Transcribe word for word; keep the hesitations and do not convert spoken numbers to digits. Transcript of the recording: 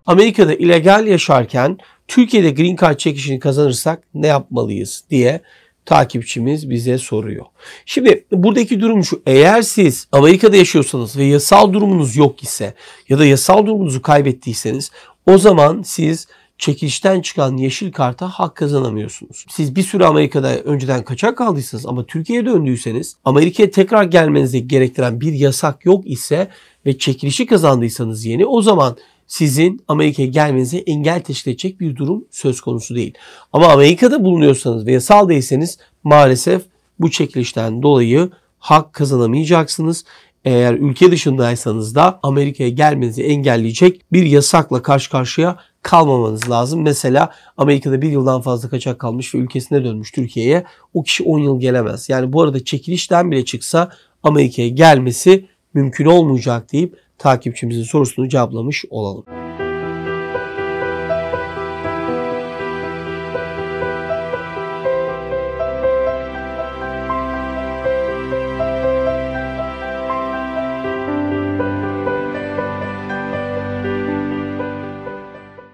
Amerika'da illegal yaşarken Türkiye'de Green Card çekişini kazanırsak ne yapmalıyız diye takipçimiz bize soruyor. Şimdi buradaki durum şu: eğer siz Amerika'da yaşıyorsanız ve yasal durumunuz yok ise ya da yasal durumunuzu kaybettiyseniz, o zaman siz çekilişten çıkan yeşil karta hak kazanamıyorsunuz. Siz bir süre Amerika'da önceden kaçak kaldıysanız ama Türkiye'ye döndüyseniz, Amerika'ya tekrar gelmenizi gerektiren bir yasak yok ise ve çekilişi kazandıysanız yeni, o zaman sizin Amerika'ya gelmenize engel teşkil edecek bir durum söz konusu değil. Ama Amerika'da bulunuyorsanız ve yasal değilseniz maalesef bu çekilişten dolayı hak kazanamayacaksınız. Eğer ülke dışındaysanız da Amerika'ya gelmenizi engelleyecek bir yasakla karşı karşıya kalmamanız lazım. Mesela Amerika'da bir yıldan fazla kaçak kalmış ve ülkesine dönmüş Türkiye'ye, o kişi on yıl gelemez. Yani bu arada çekilişten bile çıksa Amerika'ya gelmesi mümkün olmayacak deyip takipçimizin sorusunu cevaplamış olalım.